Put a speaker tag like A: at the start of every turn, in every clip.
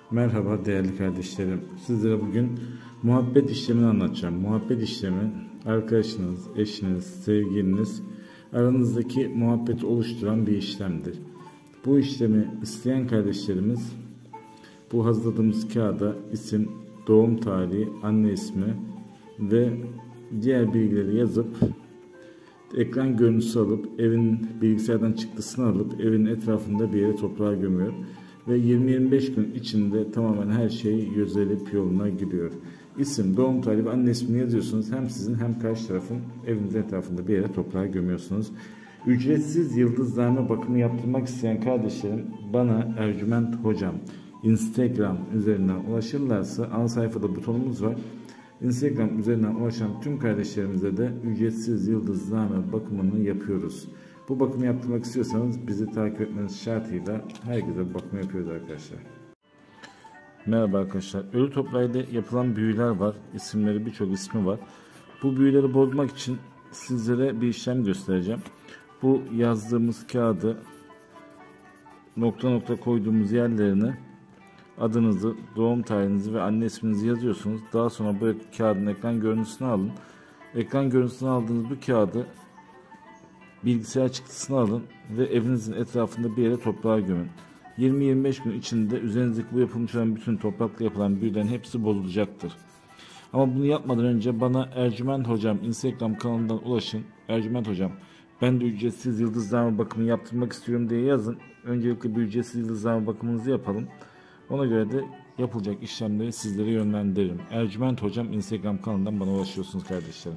A: Merhaba değerli kardeşlerim. Sizlere bugün muhabbet işlemini anlatacağım. Muhabbet işlemi arkadaşınız, eşiniz, sevgiliniz aranızdaki muhabbeti oluşturan bir işlemdir. Bu işlemi isteyen kardeşlerimiz bu hazırladığımız kağıda isim, doğum tarihi, anne ismi ve diğer bilgileri yazıp ekran görüntüsü alıp evin bilgisayardan çıktısını alıp evin etrafında bir yere toprağa gömüyor. Ve 20-25 gün içinde tamamen her şey gözelip yoluna giriyor. İsim, doğum tarihi ve anne ismini yazıyorsunuz. Hem sizin hem karşı tarafın evinizin etrafında bir yere toprağa gömüyorsunuz. Ücretsiz yıldızlarına bakımı yaptırmak isteyen kardeşlerim bana Ercüment Hocam Instagram üzerinden ulaşırlarsa ana sayfada butonumuz var. Instagram üzerinden ulaşan tüm kardeşlerimize de ücretsiz yıldızlarına bakımını yapıyoruz. Bu bakımı yaptırmak istiyorsanız bizi takip etmeniz şartıyla herkese bakım yapıyoruz arkadaşlar. Merhaba arkadaşlar. Ölü toprağıyla yapılan büyüler var. İsimleri, birçok ismi var. Bu büyüleri bozmak için sizlere bir işlem göstereceğim. Bu yazdığımız kağıdı nokta nokta koyduğumuz yerlerine adınızı, doğum tarihinizi ve anne isminizi yazıyorsunuz. Daha sonra bu kağıdın ekran görüntüsünü alın. Ekran görüntüsünü aldığınız bu kağıdı bilgisayar çıktısını alın ve evinizin etrafında bir yere toprağa gömün. 20-25 gün içinde üzerinizdeki bu yapılmış olan bütün toprakla yapılan büyülerin hepsi bozulacaktır. Ama bunu yapmadan önce bana Ercüment Hocam Instagram kanalından ulaşın. Ercüment Hocam ben de ücretsiz yıldızlarma bakımı yaptırmak istiyorum diye yazın. Öncelikle bir ücretsiz yıldızlarma bakımınızı yapalım. Ona göre de yapılacak işlemleri sizlere yönlendiririm. Ercüment Hocam Instagram kanalından bana ulaşıyorsunuz kardeşlerim.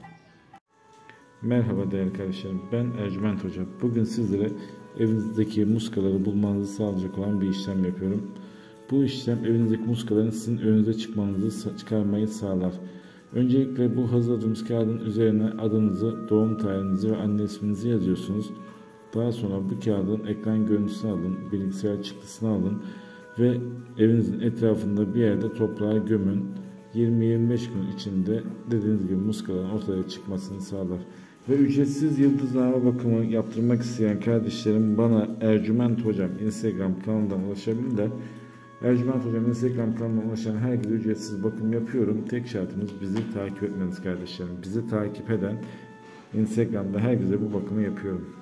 A: Merhaba değerli kardeşlerim, ben Ercüment Hocam. Bugün sizlere evinizdeki muskaları bulmanızı sağlayacak olan bir işlem yapıyorum. Bu işlem evinizdeki muskaların sizin önünüze çıkarmayı sağlar. Öncelikle bu hazırladığımız kağıdın üzerine adınızı, doğum tarihinizi ve anne isminizi yazıyorsunuz. Daha sonra bu kağıdın ekran görüntüsünü alın, bilgisayar çıktısını alın ve evinizin etrafında bir yerde toprağa gömün. 20-25 gün içinde dediğiniz gibi muskaların ortaya çıkmasını sağlar. Ve ücretsiz yıldızlama bakımı yaptırmak isteyen kardeşlerim bana Ercüment Hocam Instagram kanalından ulaşabilirler. Ercüment Hocam Instagram kanalından ulaşan herkese ücretsiz bakım yapıyorum. Tek şartımız bizi takip etmeniz kardeşlerim. Bizi takip eden Instagram'da herkese bu bakımı yapıyorum.